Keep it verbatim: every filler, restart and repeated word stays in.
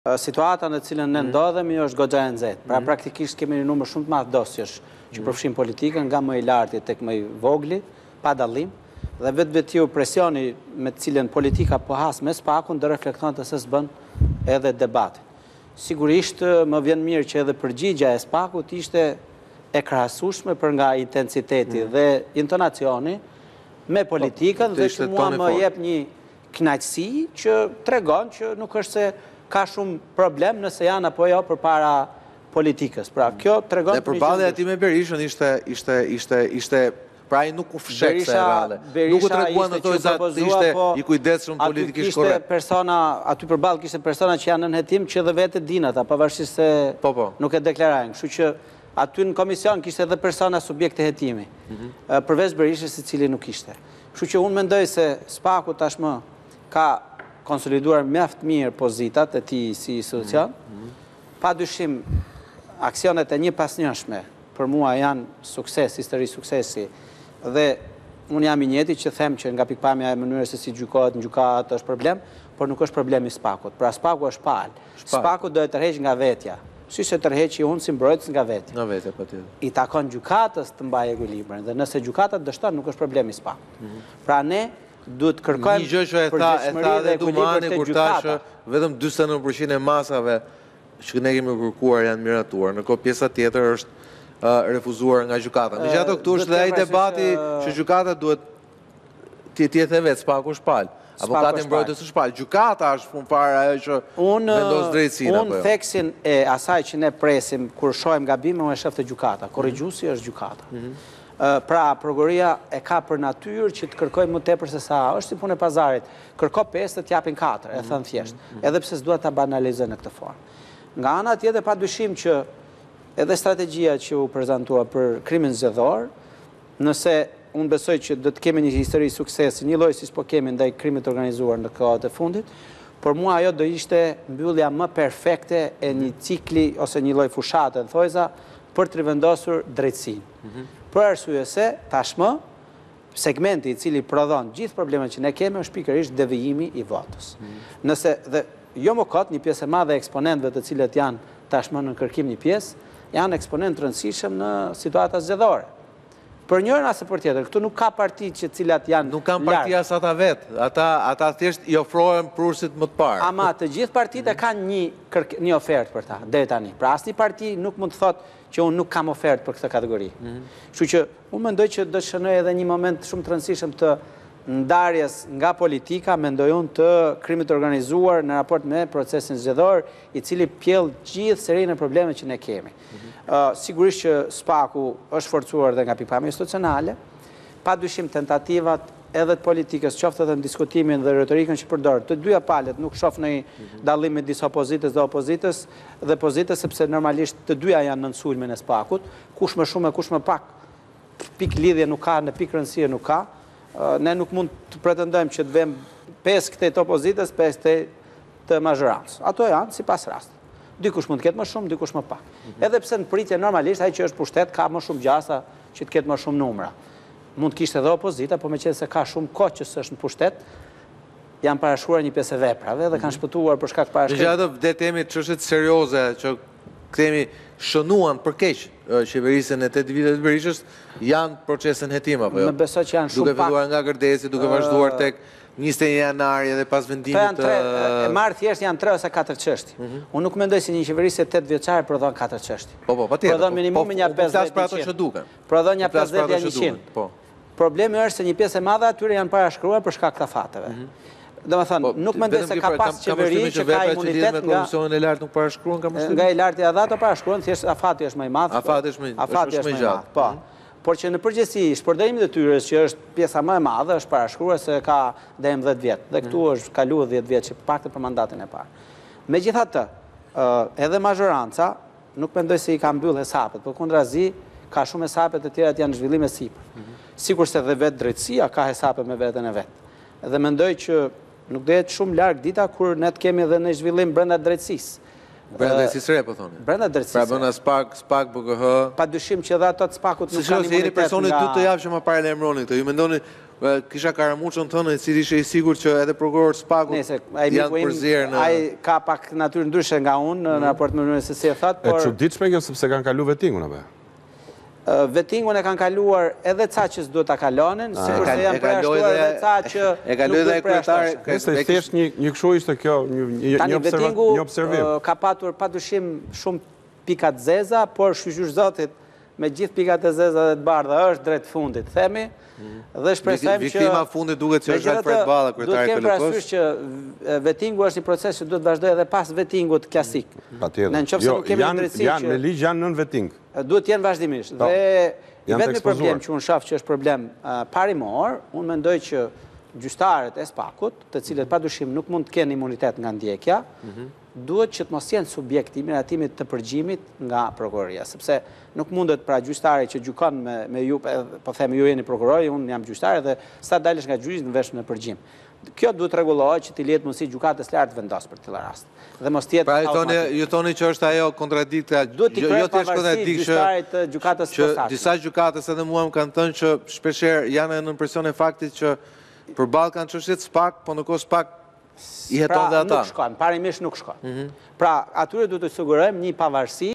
Situata në cilën ne ndodhemi është goxha e nxehtë. Pra praktikisht kemi një numër shumë të madh dosjesh që përfshin politikën, nga më i larti tek më i vogli, pa dallim, dhe vetë vetiu presioni me të cilën politika po has me spakun do reflekton të se s'bën edhe debati. Sigurisht më vjen mirë që edhe përgjigja e spakut ishte e krahasueshme për nga intensiteti dhe intonacioni me politikën dhe që mua më jep një kënaqësi që tregon që nuk është se ka shumë problem nëse janë apo jo për para politikës. Pra, kjo të regon... Dhe përballja e tij me Berishën ishte, ishte, ishte, ishte, pra ai nuk u fshek se rale. Nuk u treguan në tojë se ishte i kujdesshëm politikisht korrekt. Persona, aty përballë kishte persona që janë në hetim që dhe vetë din ata, pavarësisht se po, po. nuk e deklarajnë. Kështu që aty në komision kishte edhe persona subjekte hetimi. Mm -hmm. Përveç Berishës i cili nuk ishte. Kështu që unë mendoj se spaku tashmë ka konsoliduar mjaft mirë pozitat e tij si institucion. Mm -hmm. Pa dyshim, aksionet e një pasnjëshme për mua janë sukses, histori suksesi, dhe unë jam i njëjti që them që nga pikpamja e mënyrës se si gjykohet në gjykatë është problem, por nuk është problemi i spakut. Pra spaku është palë. Spaku do të tërheq nga vetja. Si se tërheqi unë si mbrojtës nga vetja. Nga vetja, patjetër. I takon gjykatës të mbajë ekuilibrin, dhe nëse gjykata dështon nuk është problemi i spakut. Mm -hmm. Pra ne duhet kërkojmë një gjë që e tha e tha dhe Dumani kur tashë vetëm dyqindëd e nëntë përqind e masave që ne kemi kërkuar janë miratuar. Në kohë pjesa tjetër është refuzuar nga gjykata. Megjithatë këtu është dhe ai debati që gjykata duhet të jetë e vet, spaku është palë. Avokati mbrojtës është palë. Gjykata është punëfare ajo që vendos drejtësinë apo jo. Unë theksin e asaj që ne presim kur shohim gabime, unë e shoh te gjykata. Korrigjuesi është gjykata. Pra, prokuroria e ka për natyrë që të kërkoj më tepër se sa është si punë e pazarit. Kërko pesë të t'japin katër, e thënë thjesht. Edhe pse s'dua ta banalizoj në këtë formë. Nga ana tjetër pa dyshim që edhe strategjia që u prezantua për krimin zgjedhor, nëse unë besoj që do të kemi një histori suksesi, një lloj siç po kemi ndaj krimit organizuar në kohët e fundit, por mua ajo do ishte mbyllja më perfekte e një cikli ose një lloj fushate, thojza, për të rivendosur drejtësinë. Për arsye se tashmë segmenti i cili prodhon gjithë problemet që ne kemi është pikërisht devijimi i votës. Nëse dhe jo më kot një pjesë e madhe e eksponentëve të cilët janë tashmë në kërkim një pjesë, janë eksponentë të rëndësishëm në situata zgjedhore. Për njërin as për tjetër, këtu nuk ka parti që cilat janë nuk kanë parti as ata vetë. Ata ata thjesht i ofrohen prurësit më të parë. Ama të gjithë partitë kanë një një ofertë për ta deri tani. Pra asnjë parti nuk mund të thotë që unë nuk kam ofertë për këtë kategori. Kështu që unë mendoj që do të shënoj edhe një moment shumë të rëndësishëm të ndarjes nga politika, mendoj unë, të krimit organizuar në raport me procesin zgjedhor, i cili pjell gjithë serinë e problemeve që ne kemi. Sigurisht që spaku është forcuar dhe nga pikpamja institucionale, pa dyshim tentativat edhe të politikës, qoftë edhe në diskutimin dhe retorikën që përdor, të dyja palët nuk shoh në dallim me disa opozitës dhe opozitës dhe pozitës, sepse normalisht të dyja janë në sulmin e spakut, kush më shumë e kush më pak, pik lidhje nuk ka, në pik rëndësie nuk ka. Ne nuk mund të pretendojmë që të vëmë pesë këtej të opozitës, pesë këtej të mazhorancës. Ato janë sipas rastit. Dikush mund të ketë më shumë, dikush më pak. Edhe pse në pritje normalisht ai që është pushtet ka më shumë gjasa që të ketë më shumë numra. Mund të kishte edhe opozita, por meqenëse se ka shumë kohë që s'është në pushtet, janë parashkruar një pjesë e veprave dhe kanë shpëtuar për shkak parashkrimit. Megjithatë, vde temi çështje serioze që kthemi shënuan për keq qeverisën e tetë vitet të Berishës, janë procesën hetim apo jo? Më besoj që janë shumë pak. Duke filluar nga Gërdeci, duke vazhduar tek njëzet e një janari edhe pas vendimit të... E marrë thjesht janë tre ose katër çështje. Unë nuk mendoj se një qeverisë e tetë vjeçare prodhon katër çështje. Po, po, patjetër. Prodhon minimum një pesëdhjetë për ato që duken. Prodhon një pesëdhjetë deri në njëqind. Problemi është se një pjesë e madhe atyre janë parashkruar për shkak të fateve. Domethënë, nuk mendoj se ka pas qeveri që ka imunitet nga Komisionin e lartë nuk parashkruan kam nga i lartë edhe ato parashkruan, thjesht afati është më i madh. Afati është më afati është më i madh. Po. Por që në përgjithësi shpërndajimi i detyrës që është pjesa më e madhe është parashkruar se ka deri dhjetë vjet. Dhe këtu është kaluar dhjetë vjet që paktë për mandatin e parë. Megjithatë, edhe mazhoranca nuk mendoj se i ka mbyll hesapet, por kundrazi ka shumë hesape të tjera që janë zhvillime sipër. Sikurse edhe vetë drejtësia ka hesape me veten e vet. Dhe mendoj që nuk do jetë shumë larg dita kur ne të kemi edhe në zhvillim brenda drejtësisë. Brenda drejtësisë re, po thoni. Brenda drejtësisë. Pra bëna SPAK, SPAK, B K H. Pa dyshim që edhe ato të SPAK-ut nuk kanë imunitet. Si jeni personi dy të javë që më parë lajmëroni këtë. Ju mendoni kisha karamuçën tënë, i cili ishte i sigurt që edhe prokuror Spaku janë përzierë në... Ai ka pak natyrë ndryshe nga unë në raport me mënyrën se si e thatë, por... E çuditshme kjo sepse kanë kalu vetingun, apo? Vetingun e kanë kaluar edhe ca që s'duhet ta kalonin, sikur se janë përjashtuar edhe ca që e kaloi edhe kryetari. Nëse thjesht një një kështu ishte kjo, një një observim. Ka patur padyshim shumë pika të zeza, por shqyqysh zotit me gjithë pikat e zeza dhe të bardha është drejt fundit, themi, dhe shpresojmë që viktima fundit duket që është Alfred Balla, kryetari i K L K-s. Duhet kemi parasysh që vetingu është një proces që duhet vazhdojë edhe pas vetingut klasik. Patjetër. Jo, janë me ligj janë nën veting. Duhet jenë vazhdimisht. Dhe vetëmi problem që unë shaf që është problem parimor, unë mendoj që gjyqtarët e Spakut, të cilët padyshim nuk mund të kenë imunitet nga ndjekja, duhet që të mos jenë subjekt i miratimit të përgjimit nga prokuroria, sepse nuk mundet pra gjyqtari që gjykon me ju, po themi ju jeni prokurori, unë jam gjyqtari dhe sa dalësh nga gjyqi në vesh në përgjim. Kjo duhet rregullohet që t'i lihet mundësi gjykatës lartë vendos për këtë rast. Dhe mos tjetë pra ju thoni që është ajo kontradikta, duhet t'i krejt pavarësi gjyqtarit të gjykatës që disa gjykatës edhe mua më kanë thënë që shpeshherë janë në presion e faktit që përballë kanë çështjet Spak, po në kohë Spak i heton dhe ata. Pra nuk shkon, parimisht nuk shkon. Pra atyre duhet të sigurojmë një pavarësi